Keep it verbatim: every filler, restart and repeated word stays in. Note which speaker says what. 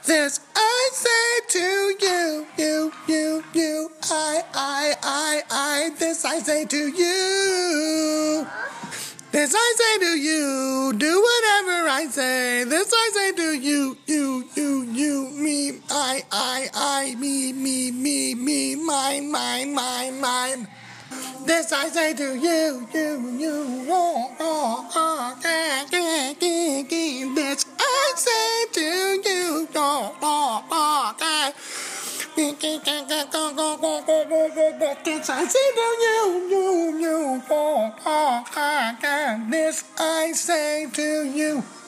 Speaker 1: This I say to you, you, you, you, I, I, I, I, this I say to you. This I say to you, do whatever I say. This I say to you, you, you, you, me, I, I, I, me, me, me, me, mine, mine, mine, mine. This I say to you, you, you, oh, oh, oh, eh, eh, eh, eh. This I say to you, oh, oh, oh, eh. This I say to you, you, you, oh, oh, oh, eh. This I say to you.